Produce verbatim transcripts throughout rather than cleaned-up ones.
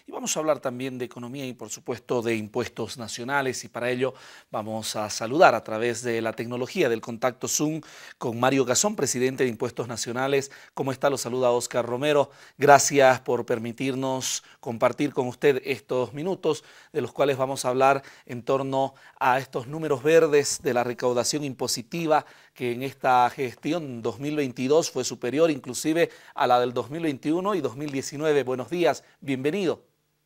y vamos a hablar también de economía y por supuesto de impuestos nacionales, y para ello vamos a saludar a través de la tecnología del contacto Zoom con Mario Garzón, presidente de Impuestos Nacionales. ¿Cómo está? Lo saluda Oscar Romero. Gracias por permitirnos compartir con usted estos minutos de los cuales vamos a hablar en torno a estos números verdes de la recaudación impositiva, que en esta gestión dos mil veintidós fue superior inclusive a la del dos mil veintiuno y dos mil diecinueve. Buenos días, bienvenido.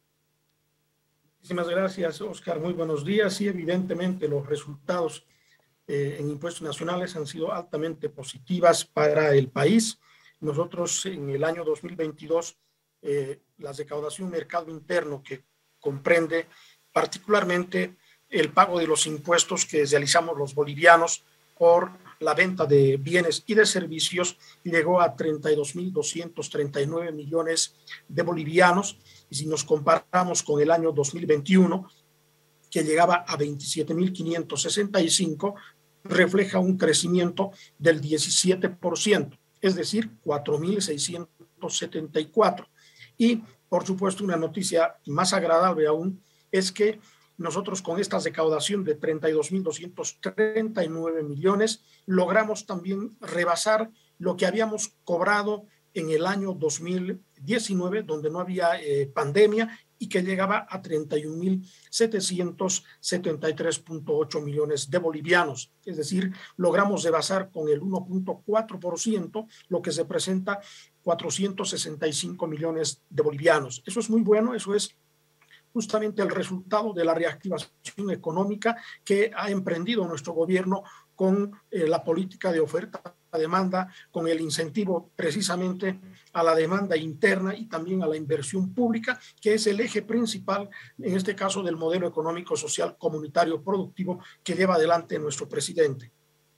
Muchísimas gracias, Oscar. Muy buenos días. Y evidentemente los resultados eh, en impuestos nacionales han sido altamente positivas para el país. Nosotros en el año dos mil veintidós, eh, la recaudación mercado interno, que comprende particularmente el pago de los impuestos que realizamos los bolivianos por la venta de bienes y de servicios, llegó a treinta y dos mil doscientos treinta y nueve millones de bolivianos. Y si nos comparamos con el año dos mil veintiuno, que llegaba a veintisiete mil quinientos sesenta y cinco, refleja un crecimiento del diecisiete por ciento, es decir, cuatro mil seiscientos setenta y cuatro. Y, por supuesto, una noticia más agradable aún es que nosotros con esta recaudación de treinta y dos mil doscientos treinta y nueve millones logramos también rebasar lo que habíamos cobrado en el año dos mil diecinueve, donde no había eh, pandemia, y que llegaba a treinta y un mil setecientos setenta y tres punto ocho millones de bolivianos. Es decir, logramos rebasar con el uno punto cuatro por ciento, lo que se presenta cuatrocientos sesenta y cinco millones de bolivianos. Eso es muy bueno, eso es justamente el resultado de la reactivación económica que ha emprendido nuestro gobierno con eh, la política de oferta-demanda, con el incentivo precisamente a la demanda interna y también a la inversión pública, que es el eje principal, en este caso, del modelo económico, social, comunitario, productivo que lleva adelante nuestro presidente.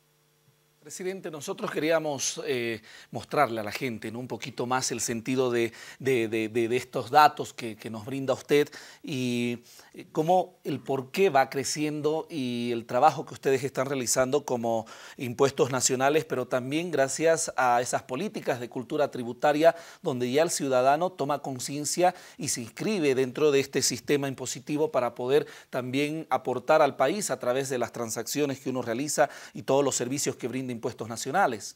Presidente, nosotros queríamos eh, mostrarle a la gente, ¿no?, un poquito más el sentido de, de, de, de estos datos que, que nos brinda usted y cómo el por qué va creciendo y el trabajo que ustedes están realizando como impuestos nacionales, pero también gracias a esas políticas de cultura tributaria donde ya el ciudadano toma conciencia y se inscribe dentro de este sistema impositivo para poder también aportar al país a través de las transacciones que uno realiza y todos los servicios que brinda impuestos nacionales.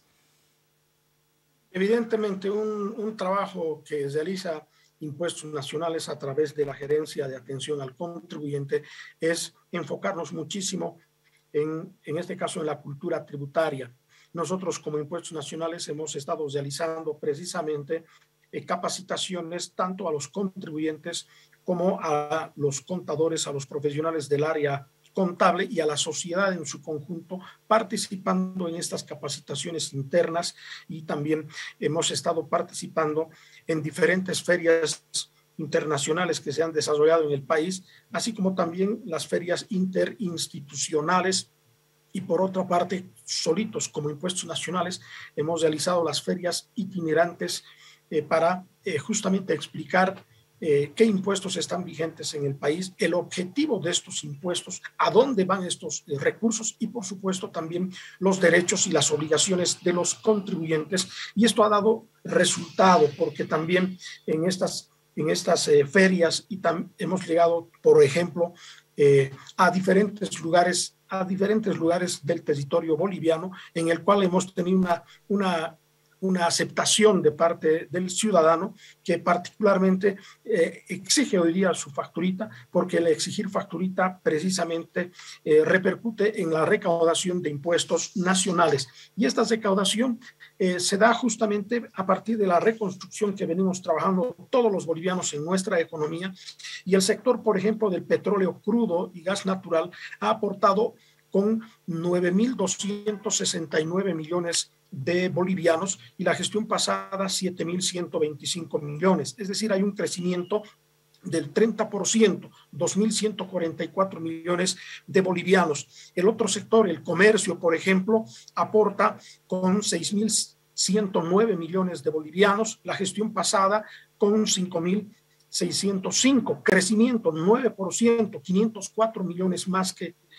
Evidentemente, un, un trabajo que realiza Impuestos Nacionales a través de la Gerencia de Atención al Contribuyente es enfocarnos muchísimo en, en este caso, en la cultura tributaria. Nosotros como Impuestos Nacionales hemos estado realizando precisamente eh, capacitaciones tanto a los contribuyentes como a los contadores, a los profesionales del área contable y a la sociedad en su conjunto, participando en estas capacitaciones internas, y también hemos estado participando en diferentes ferias internacionales que se han desarrollado en el país, así como también las ferias interinstitucionales. Y por otra parte, solitos como Impuestos Nacionales, hemos realizado las ferias itinerantes eh, para eh, justamente explicar Eh, qué impuestos están vigentes en el país, el objetivo de estos impuestos, a dónde van estos eh, recursos y, por supuesto, también los derechos y las obligaciones de los contribuyentes. Y esto ha dado resultado porque también en estas, en estas eh, ferias y hemos llegado, por ejemplo, eh, a diferentes lugares, a diferentes lugares del territorio boliviano, en el cual hemos tenido una, una una aceptación de parte del ciudadano que particularmente eh, exige hoy día su facturita, porque el exigir facturita precisamente eh, repercute en la recaudación de impuestos nacionales. Y esta recaudación eh, se da justamente a partir de la reconstrucción que venimos trabajando todos los bolivianos en nuestra economía, y el sector, por ejemplo, del petróleo crudo y gas natural ha aportado con nueve mil doscientos sesenta y nueve millones de bolivianos, y la gestión pasada siete mil ciento veinticinco millones. Es decir, hay un crecimiento del treinta por ciento, dos mil ciento cuarenta y cuatro millones de bolivianos. El otro sector, el comercio, por ejemplo, aporta con seis mil ciento nueve millones de bolivianos, la gestión pasada con cinco mil seiscientos cinco, crecimiento nueve por ciento, quinientos cuatro millones más que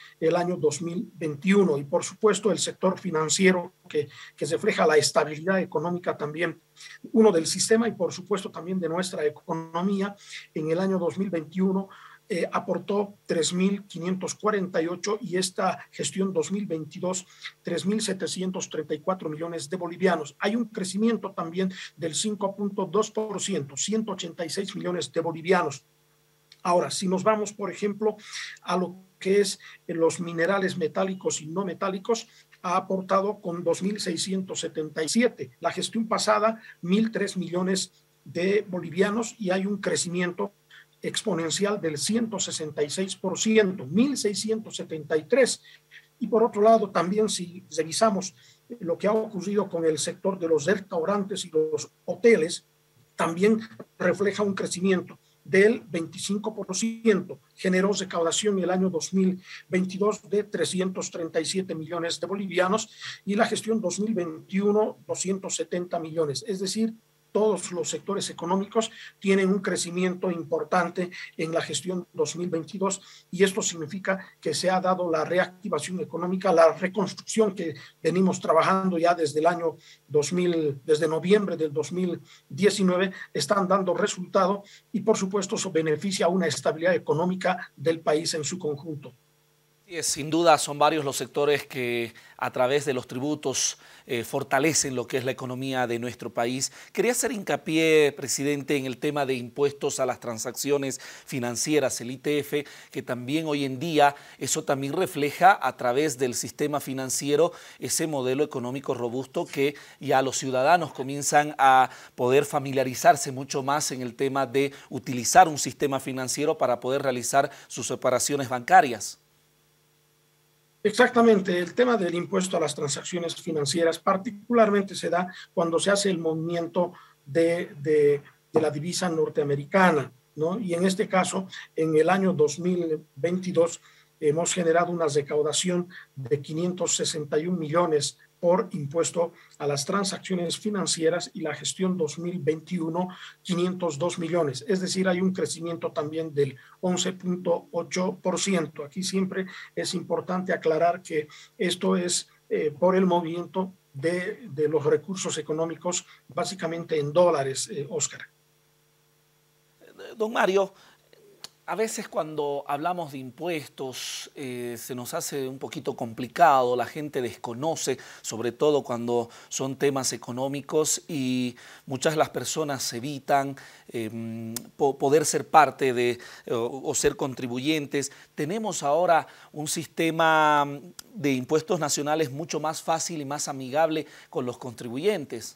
el año dos mil veintiuno. Y por supuesto el sector financiero que, que refleja la estabilidad económica también, uno del sistema y por supuesto también de nuestra economía, en el año dos mil veintiuno Eh, aportó tres mil quinientos cuarenta y ocho y esta gestión dos mil veintidós tres mil setecientos treinta y cuatro millones de bolivianos. Hay un crecimiento también del cinco punto dos por ciento, ciento ochenta y seis millones de bolivianos. Ahora, si nos vamos, por ejemplo, a lo que es los minerales metálicos y no metálicos, ha aportado con dos mil seiscientos setenta y siete. La gestión pasada, mil tres millones de bolivianos y hay un crecimiento exponencial del ciento sesenta y seis por ciento, mil seiscientos setenta y tres. Y por otro lado, también si revisamos lo que ha ocurrido con el sector de los restaurantes y los hoteles, también refleja un crecimiento del veinticinco por ciento, generó recaudación en el año dos mil veintidós de trescientos treinta y siete millones de bolivianos y la gestión dos mil veintiuno doscientos setenta millones, es decir, todos los sectores económicos tienen un crecimiento importante en la gestión dos mil veintidós y esto significa que se ha dado la reactivación económica, la reconstrucción que venimos trabajando ya desde el año dos mil, desde noviembre del dos mil diecinueve, están dando resultado y por supuesto eso beneficia a una estabilidad económica del país en su conjunto. Sin duda son varios los sectores que a través de los tributos eh, fortalecen lo que es la economía de nuestro país. Quería hacer hincapié, presidente, en el tema de impuestos a las transacciones financieras, el I T F, que también hoy en día eso también refleja a través del sistema financiero ese modelo económico robusto que ya los ciudadanos comienzan a poder familiarizarse mucho más en el tema de utilizar un sistema financiero para poder realizar sus operaciones bancarias. Exactamente, el tema del impuesto a las transacciones financieras particularmente se da cuando se hace el movimiento de, de, de la divisa norteamericana, ¿no? Y en este caso, en el año dos mil veintidós, hemos generado una recaudación de quinientos sesenta y un millones por impuesto a las transacciones financieras y la gestión dos mil veintiuno, quinientos dos millones. Es decir, hay un crecimiento también del once punto ocho por ciento. Aquí siempre es importante aclarar que esto es eh, por el movimiento de, de los recursos económicos, básicamente en dólares, eh, Oscar. Don Mario, a veces cuando hablamos de impuestos eh, se nos hace un poquito complicado, la gente desconoce, sobre todo cuando son temas económicos y muchas de las personas evitan eh, po poder ser parte de o, o ser contribuyentes. Tenemos ahora un sistema de impuestos nacionales mucho más fácil y más amigable con los contribuyentes.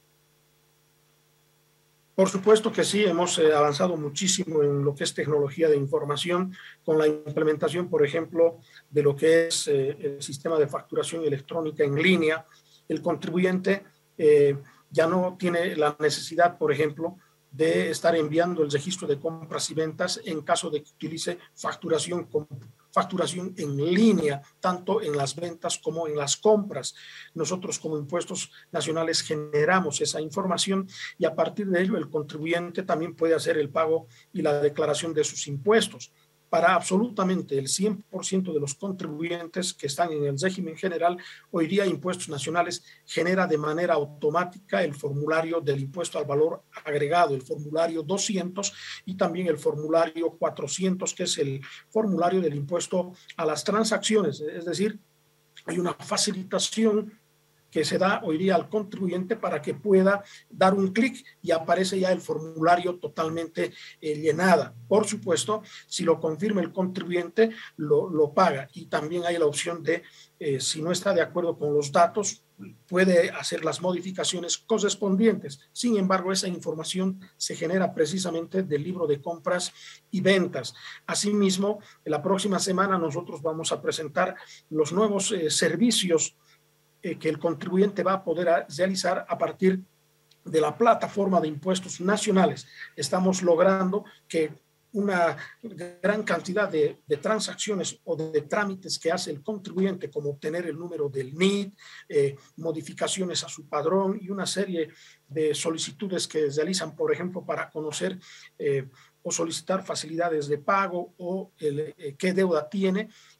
Por supuesto que sí, hemos eh, avanzado muchísimo en lo que es tecnología de información con la implementación, por ejemplo, de lo que es eh, el sistema de facturación electrónica en línea. El contribuyente eh, ya no tiene la necesidad, por ejemplo, de estar enviando el registro de compras y ventas en caso de que utilice facturación con facturación en línea, tanto en las ventas como en las compras. Nosotros como impuestos nacionales generamos esa información y a partir de ello el contribuyente también puede hacer el pago y la declaración de sus impuestos. Para absolutamente el cien por ciento de los contribuyentes que están en el régimen general, hoy día Impuestos Nacionales genera de manera automática el formulario del impuesto al valor agregado, el formulario doscientos y también el formulario cuatrocientos, que es el formulario del impuesto a las transacciones. Es decir, hay una facilitación que se da hoy día al contribuyente para que pueda dar un clic y aparece ya el formulario totalmente eh, llenada. Por supuesto, si lo confirma el contribuyente, lo, lo paga. Y también hay la opción de, eh, si no está de acuerdo con los datos, puede hacer las modificaciones correspondientes. Sin embargo, esa información se genera precisamente del libro de compras y ventas. Asimismo, la próxima semana nosotros vamos a presentar los nuevos eh, servicios que el contribuyente va a poder realizar a partir de la plataforma de impuestos nacionales. Estamos logrando que una gran cantidad de, de transacciones o de, de trámites que hace el contribuyente, como obtener el número del N I T, eh, modificaciones a su padrón y una serie de solicitudes que realizan, por ejemplo, para conocer eh, o solicitar facilidades de pago o el, eh, qué deuda tiene,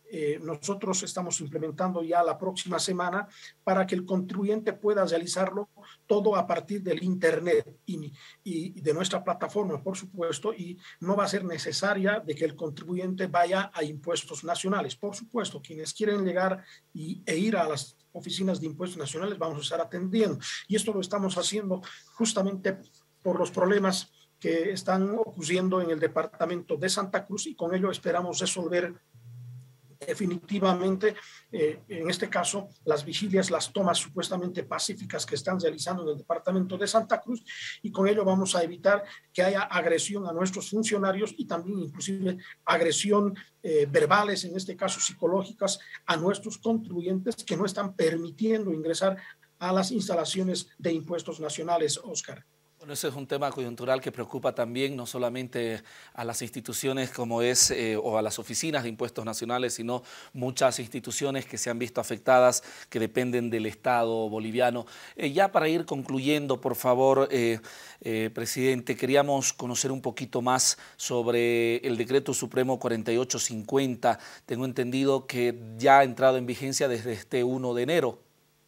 eh, nosotros estamos implementando ya la próxima semana para que el contribuyente pueda realizarlo todo a partir del Internet y, y de nuestra plataforma, por supuesto, y no va a ser necesaria de que el contribuyente vaya a impuestos nacionales. Por supuesto, quienes quieren llegar y, e ir a las oficinas de impuestos nacionales vamos a estar atendiendo. Y esto lo estamos haciendo justamente por los problemas que están ocurriendo en el departamento de Santa Cruz, y con ello esperamos resolver definitivamente, eh, en este caso, las vigilias, las tomas supuestamente pacíficas que están realizando en el departamento de Santa Cruz, y con ello vamos a evitar que haya agresión a nuestros funcionarios y también inclusive agresión eh, verbales, en este caso psicológicas, a nuestros contribuyentes que no están permitiendo ingresar a las instalaciones de impuestos nacionales, Oscar. Bueno, ese es un tema coyuntural que preocupa también no solamente a las instituciones como es eh, o a las oficinas de impuestos nacionales, sino muchas instituciones que se han visto afectadas, que dependen del Estado boliviano. Eh, ya para ir concluyendo, por favor, eh, eh, presidente, queríamos conocer un poquito más sobre el Decreto Supremo cuarenta y ocho cincuenta. Tengo entendido que ya ha entrado en vigencia desde este primero de enero.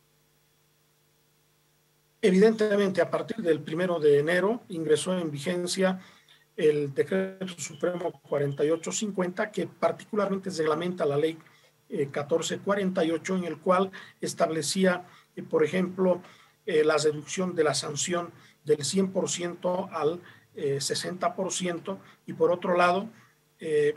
Evidentemente, a partir del primero de enero ingresó en vigencia el Decreto Supremo cuarenta y ocho cincuenta, que particularmente reglamenta la ley eh, catorce cuarenta y ocho, en el cual establecía, eh, por ejemplo, eh, la reducción de la sanción del cien por ciento al eh, sesenta por ciento, y por otro lado, eh,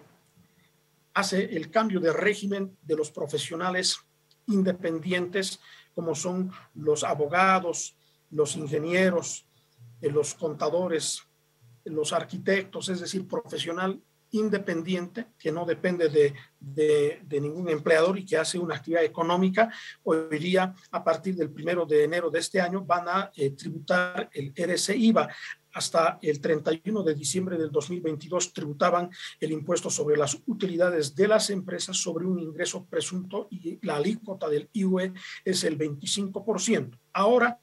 hace el cambio de régimen de los profesionales independientes, como son los abogados, los ingenieros, eh, los contadores, los arquitectos, es decir, profesional independiente que no depende de, de, de ningún empleador y que hace una actividad económica. Hoy día, a partir del primero de enero de este año, van a eh, tributar el R S I V A. Hasta el treinta y uno de diciembre del dos mil veintidós tributaban el impuesto sobre las utilidades de las empresas sobre un ingreso presunto, y la alícuota del I V A es el veinticinco por ciento. Ahora,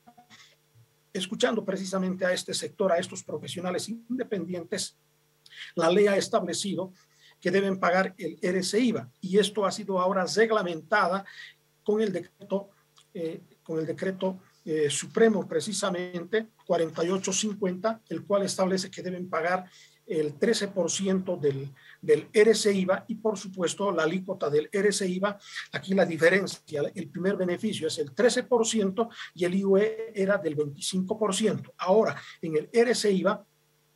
escuchando precisamente a este sector, a estos profesionales independientes, la ley ha establecido que deben pagar el R S I V A, y esto ha sido ahora reglamentada con el decreto, eh, con el decreto eh, supremo precisamente cuarenta y ocho cincuenta, el cual establece que deben pagar el trece por ciento del, del R S I V A y, por supuesto, la alícuota del R S I V A. Aquí la diferencia, el primer beneficio es el trece por ciento y el I V A era del veinticinco por ciento. Ahora, en el R S I V A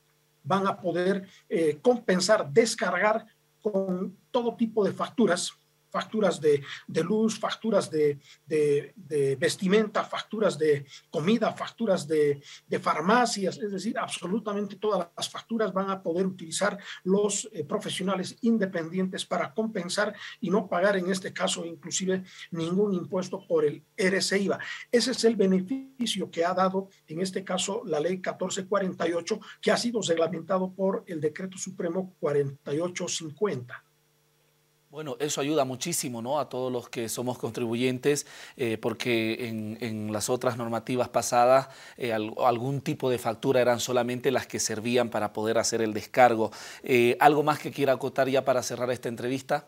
van a poder eh, compensar, descargar con todo tipo de facturas, facturas de, de luz, facturas de, de, de vestimenta, facturas de comida, facturas de, de farmacias, es decir, absolutamente todas las facturas van a poder utilizar los eh, profesionales independientes para compensar y no pagar, en este caso, inclusive ningún impuesto por el R S I V A. Ese es el beneficio que ha dado, en este caso, la ley catorce cuarenta y ocho, que ha sido reglamentado por el Decreto Supremo cuarenta y ocho cincuenta. Bueno, eso ayuda muchísimo, ¿no?, a todos los que somos contribuyentes, eh, porque en, en las otras normativas pasadas eh, al, algún tipo de factura eran solamente las que servían para poder hacer el descargo. Eh, ¿Algo más que quiera acotar ya para cerrar esta entrevista?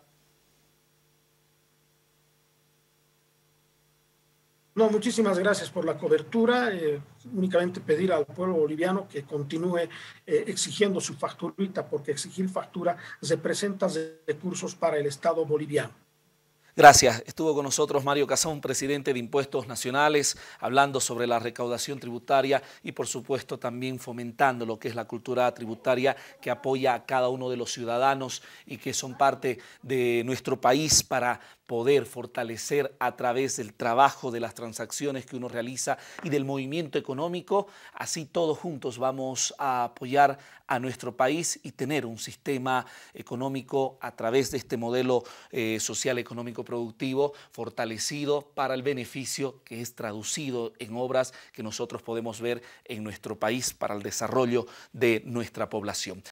No, muchísimas gracias por la cobertura. Eh, únicamente pedir al pueblo boliviano que continúe eh, exigiendo su facturita, porque exigir factura representa recursos para el Estado boliviano. Gracias. Estuvo con nosotros Mario Casón, presidente de Impuestos Nacionales, hablando sobre la recaudación tributaria y, por supuesto, también fomentando lo que es la cultura tributaria que apoya a cada uno de los ciudadanos y que son parte de nuestro país para poder fortalecer a través del trabajo, de las transacciones que uno realiza y del movimiento económico. Así todos juntos vamos a apoyar a nuestro país y tener un sistema económico a través de este modelo eh, social económico productivo fortalecido para el beneficio que es traducido en obras que nosotros podemos ver en nuestro país para el desarrollo de nuestra población.